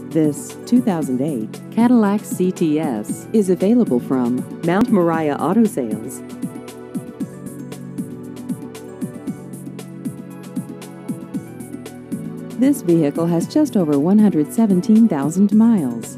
This 2008 Cadillac CTS is available from Mount Moriah Auto Sales. This vehicle has just over 117,000 miles.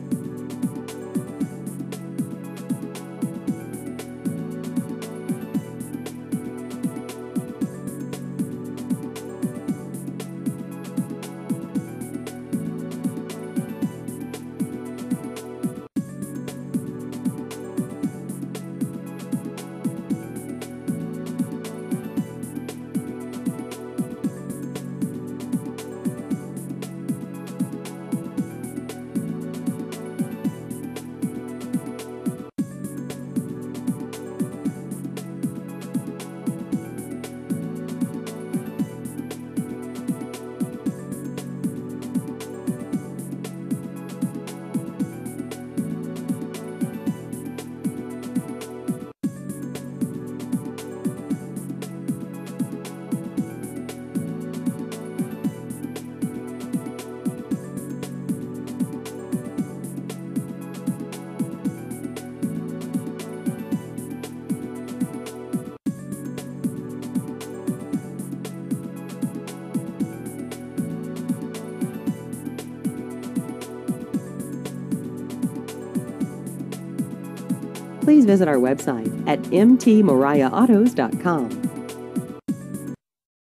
Please visit our website at mtmoriahautos.com.